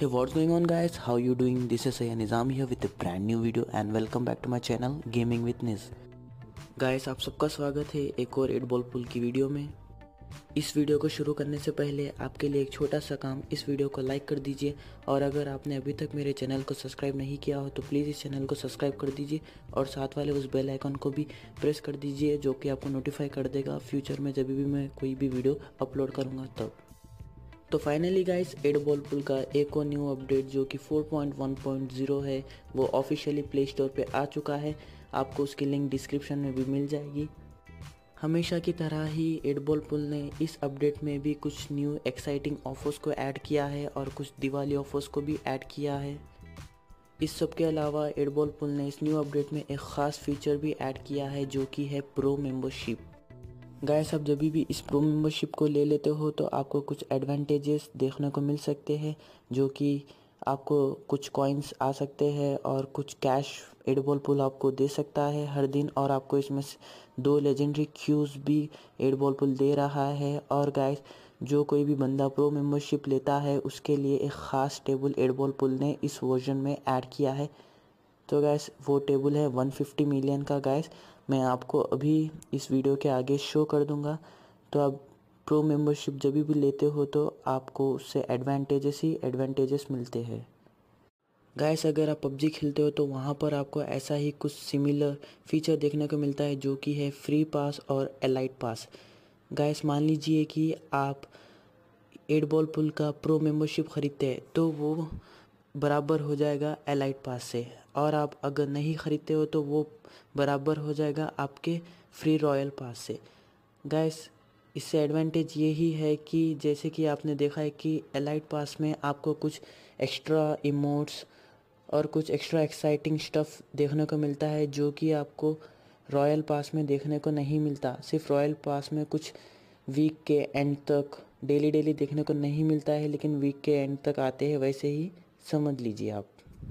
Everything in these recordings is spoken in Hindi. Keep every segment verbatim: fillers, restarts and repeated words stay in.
Hey, what's going on guys? How you doing? This is Sayyid Nizam here with a brand new video and welcome back to my channel Gaming with Niz। Guys, आप सबका स्वागत है एक और एट बॉल पुल की वीडियो में। इस वीडियो को शुरू करने से पहले आपके लिए एक छोटा सा काम, इस वीडियो को लाइक कर दीजिए और अगर आपने अभी तक मेरे चैनल को सब्सक्राइब नहीं किया हो तो प्लीज़ इस चैनल को सब्सक्राइब कर दीजिए और साथ वाले उस बेल आइकन को भी प्रेस कर दीजिए, जो कि आपको नोटिफाई कर देगा फ्यूचर में जब भी मैं कोई भी वीडियो अपलोड करूँगा तब। तो finally guys, eight ball pool का एक और न्यू अपडेट जो कि four point one point zero है वो ऑफिशियली प्ले स्टोर पे आ चुका है। आपको उसकी लिंक डिस्क्रिप्शन में भी मिल जाएगी। हमेशा की तरह ही एट बॉल पुल ने इस अपडेट में भी कुछ न्यू एक्साइटिंग ऑफर्स को ऐड किया है और कुछ दिवाली ऑफर्स को भी ऐड किया है। इस सब के अलावा एट बॉल पुल ने इस न्यू अपडेट में एक ख़ास फीचर भी ऐड किया है जो कि है प्रो मेंबरशिप। गाइस, आप जब भी इस प्रो मेंबरशिप को ले लेते हो तो आपको कुछ एडवांटेजेस देखने को मिल सकते हैं, जो कि आपको कुछ कॉइन्स आ सकते हैं और कुछ कैश एट बॉल पुल आपको दे सकता है हर दिन, और आपको इसमें से दो लेजेंडरी क्यूज़ भी एट बॉल पुल दे रहा है। और गाइस, जो कोई भी बंदा प्रो मेंबरशिप लेता है उसके लिए एक ख़ास टेबल एट बॉल पुल ने इस वर्जन में ऐड किया है। तो गैस, वो टेबल है वन फिफ्टी मिलियन का। गैस, मैं आपको अभी इस वीडियो के आगे शो कर दूंगा। तो आप प्रो मेंबरशिप जब भी लेते हो तो आपको उससे एडवांटेजेस ही एडवांटेजेस मिलते हैं। गैस, अगर आप पबजी खेलते हो तो वहाँ पर आपको ऐसा ही कुछ सिमिलर फीचर देखने को मिलता है जो कि है फ्री पास और एलाइट पास। गैस, मान लीजिए कि आप एट बॉल पुल का प्रो मेंबरशिप ख़रीदते हैं तो वो बराबर हो जाएगा एलाइट पास से, और आप अगर नहीं ख़रीदते हो तो वो बराबर हो जाएगा आपके फ्री रॉयल पास से। गाइस, इससे एडवांटेज ये ही है कि जैसे कि आपने देखा है कि एलाइट पास में आपको कुछ एक्स्ट्रा इमोट्स और कुछ एक्स्ट्रा एक्साइटिंग स्टफ़ देखने को मिलता है जो कि आपको रॉयल पास में देखने को नहीं मिलता। सिर्फ रॉयल पास में कुछ वीक के एंड तक डेली डेली देखने को नहीं मिलता है, लेकिन वीक के एंड तक आते हैं, वैसे ही समझ लीजिए आप।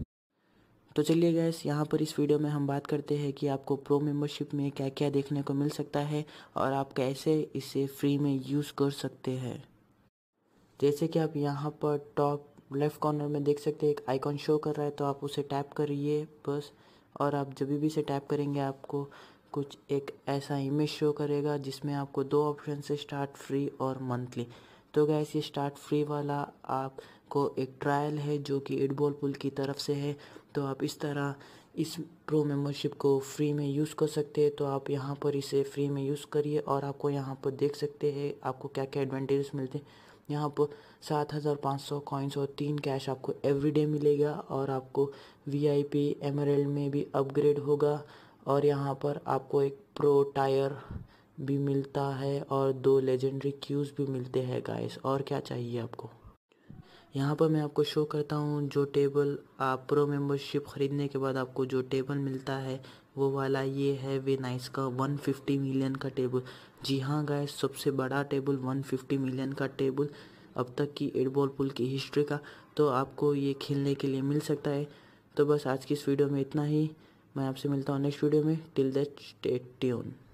तो चलिए गैस, यहाँ पर इस वीडियो में हम बात करते हैं कि आपको प्रो मेंबरशिप में क्या क्या देखने को मिल सकता है और आप कैसे इसे फ्री में यूज़ कर सकते हैं। जैसे कि आप यहाँ पर टॉप लेफ़्ट कॉर्नर में देख सकते हैं एक आइकॉन शो कर रहा है, तो आप उसे टैप करिए बस, और आप जब भी इसे टैप करेंगे आपको कुछ एक ऐसा इमेज शो करेगा जिसमें आपको दो ऑप्शन से स्टार्ट फ्री और मंथली। तो गैस, ये स्टार्ट फ्री वाला आपको एक ट्रायल है जो कि एट बॉल पुल की तरफ से है। तो आप इस तरह इस प्रो मेंबरशिप को फ्री में यूज़ कर सकते हैं। तो आप यहाँ पर इसे फ्री में यूज़ करिए और आपको यहाँ पर देख सकते हैं आपको क्या क्या एडवांटेजेस मिलते हैं। यहाँ पर सात हज़ार पाँच सौ कॉइन्स और तीन कैश आपको एवरीडे मिलेगा, और आपको वीआईपी एमरल्ड में भी अपग्रेड होगा, और यहाँ पर आपको एक प्रो टायर भी मिलता है और दो लेजेंडरी क्यूज़ भी मिलते हैं गाइस। और क्या चाहिए आपको। यहाँ पर मैं आपको शो करता हूँ जो टेबल आप प्रो मेंबरशिप ख़रीदने के बाद आपको जो टेबल मिलता है वो वाला ये है वे नाइस का वन फिफ्टी मिलियन का टेबल। जी हाँ गाइस, सबसे बड़ा टेबल वन फिफ्टी मिलियन का टेबल अब तक की एट बॉल पुल की हिस्ट्री का। तो आपको ये खेलने के लिए मिल सकता है। तो बस आज की इस वीडियो में इतना ही। मैं आपसे मिलता हूँ नेक्स्ट वीडियो में। Till that stay tune.